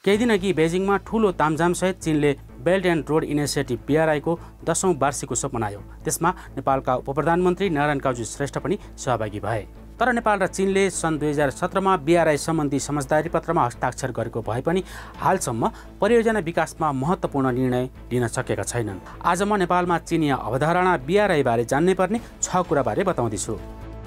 केही दिन अघि बेजिङमा ठूलो तामझामसहित चीनले belt and road initiative BRI को 10औं वार्षिक उत्सव मनायो। त्यसमा नेपालका उपप्रधानमन्त्री नारायण काजी श्रेष्ठ पनि सहभागी भए। तर नेपाल र चीनले सन् 2017 मा BRI सम्बन्धी समझदारी पत्रमा हस्ताक्षर गरेको भए पनि हालसम्म परियोजना विकासमा महत्त्वपूर्ण निर्णय लिन सकेका छैनन्। आज म नेपालमा चीनिया अवधारणा BRI बारे जान्नै पर्ने 6 कुराबारे बताउँदैछु।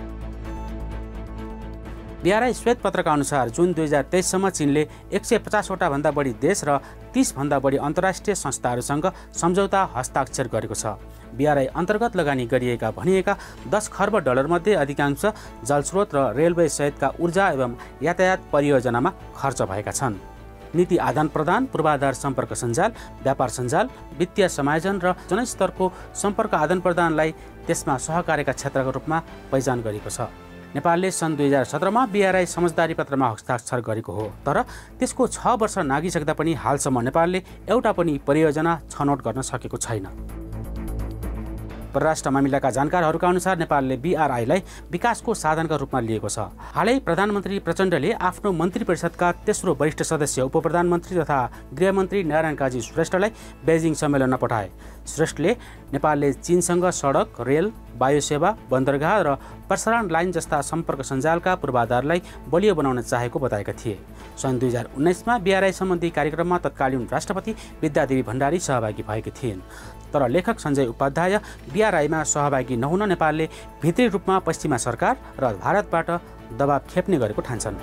BRI श्वेतपत्रका अनुसार जुन 2023 सम्म चीनले 150 वटा भन्दा बढी देश र 30 भन्दा बढी अन्तर्राष्ट्रिय संस्थाहरूसँग सम्झौता हस्ताक्षर गरेको छ। BRI अन्तर्गत लगानी गरिएका भनिएका 10 खर्ब डलर मध्ये अधिकांश जलस्रोत र रेलवे सहितका ऊर्जा एवं यातायात परियोजनामा खर्च भएका छन्। नीति आदान प्रदान, पूर्वाधार सम्पर्क सञ्जाल, व्यापार सञ्जाल, वित्तीय समायोजन र जनस्तरको सम्पर्क आदान प्रदानलाई त्यसमा सहकार्यका क्षेत्रका रूपमा पहिचान गरेको छ। नेपालले सन् 2017 मा BRI समझदारी पत्रमा हस्ताक्षर गरेको हो। तर त्यसको 6 वर्ष नागिसक्दा पनि हालसम्म नेपालले एउटा पनि परियोजना छनौट गर्न सकेको छैन। परराष्ट्र मामिलाका जानकारहरूका अनुसार नेपालले BRI लाई विकासको साधनका रूपमा लिएको छ। हालै प्रधानमन्त्री प्रचण्डले आफ्नो मन्त्री परिषदका तेस्रो वरिष्ठ सदस्य उपप्रधानमन्त्री तथा गृहमन्त्री नारायण काजी श्रेष्ठलाई बेजिङ सम्मेलनमा पठाए। श्रेष्ठले नेपालले चीनसँग सडक, रेल, वायुसेवा, बन्दरगाह र प्रसारण लाइन जस्ता सम्पर्क सञ्जालका पूर्वाधारलाई बलियो बनाउन चाहेको बताएका थिए। सन् 2019 मा BRI सम्बन्धी कार्यक्रममा तत्कालीन राष्ट्रपति विद्यादेवी भण्डारी सहभागी भएकी थिइन्। तर लेखक सञ्जय उपाध्याय BRI मा सहभागी नहुन नेपालले भित्री रूपमा पश्चिमा सरकार र भारतबाट दबाब खेप्ने गरेको ठान्छन्।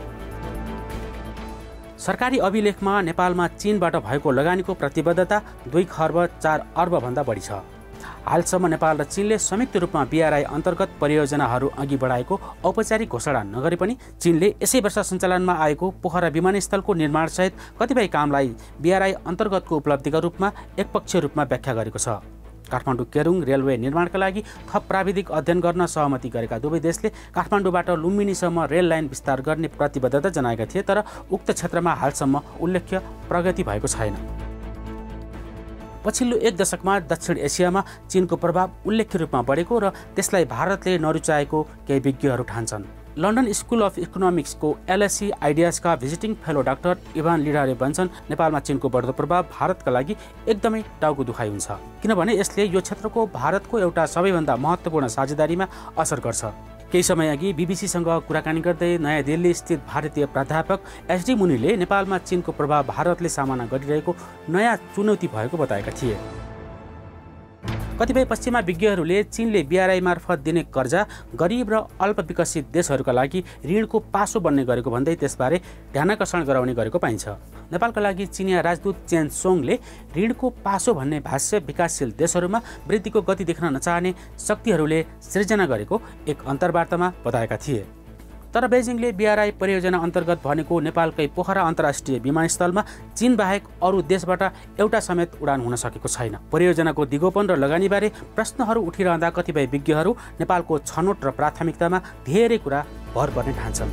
सरकारी अभिलेखमा नेपालमा चीनबाट भएको लगानीको प्रतिबद्धता 2 खर्ब 4 अर्ब भन्दा बढी छ। हालसम्म नेपाल र चीनले संयुक्त रूपमा BRI अन्तर्गत परियोजनाहरू अघि बढाएको औपचारिक घोषणा नगरे पनि चीनले यसै वर्ष सञ्चालनमा आएको पोखरा विमानस्थलको निर्माणसहित कतिपय कामलाई BRI अन्तर्गतको उपलब्धिका रूपमा एकपक्षीय रूपमा व्याख्या गरेको छ। काठमाडौँ केरुङ रेलवे निर्माणका लागि थप प्राविधिक अध्ययन गर्न सहमति गरेका दुवै देशले काठमाडौँबाट लुम्बिनीसम्म रेल लाइन विस्तार गर्ने प्रतिबद्धता जनाएका थिए। तर उक्त क्षेत्रमा हालसम्म उल्लेख्य प्रगति भएको छैन। पछिल्लो 1 दशकमा दक्षिण एसियामा चीनको प्रभाव उल्लेख्य रूपमा बढेको र त्यसलाई भारतले नरुचाएको केही विज्ञहरू ठान्छन्। लन्डन स्कुल अफ इकोनोमिक्सको LSE आइडियाजका भिजिटिङ फेलो डाक्टर इभान लिडाले भन्छन् नेपालमा चीनको बढ्दो प्रभाव भारतका लागि एकदमै टाउको दुखाइ हुन्छ, किनभने यसले यो क्षेत्रको भारतको एउटा सबैभन्दा महत्त्वपूर्ण साझेदारीमा असर गर्छ। केही समय अघि BBCसँग कुराकानी गर्दै नयाँ दिल्ली स्थित भारतीय प्राध्यापक SD मुनिले नेपालमा चीनको प्रभाव भारतले सामना गरिरहेको नयाँ चुनौती भएको बताएका थिए। कतिपय पश्चिमा विज्ञहरूले चीनले BRI मार्फत दिने कर्जा गरिब र अल्प विकसित देशहरूका लागि ऋणको पासो बन्ने गरेको भन्दै त्यसबारे ध्यानाकर्षण गराउने गरेको पाइन्छ। नेपालका लागि चिनिया राजदूत चेन सोङले ऋणको पासो भन्ने भाष्य विकासशील देशहरूमा वृद्धिको गति देख्न नचाहने शक्तिहरूले सृजना गरेको एक अन्तर्वार्तामा बताएका थिए। तर बेजिङले BRI परियोजना अन्तर्गत भनेको नेपालकै पोखरा अन्तर्राष्ट्रिय विमानस्थलमा चीन बाहेक अरू देशबाट एउटा समेत उडान हुन सकेको छैन। परियोजनाको दिगोपन र लगानीबारे प्रश्नहरू उठिरहँदा कतिपय विज्ञहरू नेपालको छनौट र प्राथमिकतामा धेरै कुरा भर पर्ने ठान्छन्।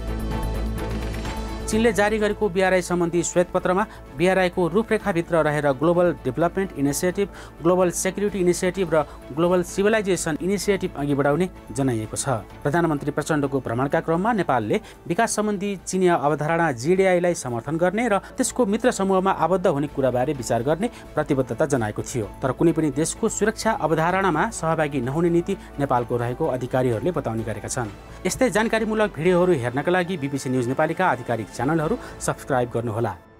चीनले जारी गरेको BRI सम्बन्धी श्वेतपत्रमा BRI को रूपरेखाभित्र रहेर global development initiative, global security initiative र ग्लोबल सिभिलाइजेसन इनिसिएटिभ अघि बढाउने जनाइएको छ। प्रधानमन्त्री प्रचण्डको भ्रमणका क्रममा नेपालले विकास सम्बन्धी चिनिया अवधारणा GDI लाई समर्थन गर्ने र त्यसको मित्र समूहमा आबद्ध हुने कुराबारे विचार गर्ने प्रतिबद्धता जनाएको थियो। तर कुनै पनि देशको सुरक्षा अवधारणामा सहभागी नहुने नीति नेपालको रहेको अधिकारीहरूले बताउने गरेका छन्। यस्तै जानकारीमूलक भिडियोहरू हेर्नका लागि BBC न्युज नेपालीका आधिकारिक च्यानलहरू सब्स्क्राइब गर्नुहोला।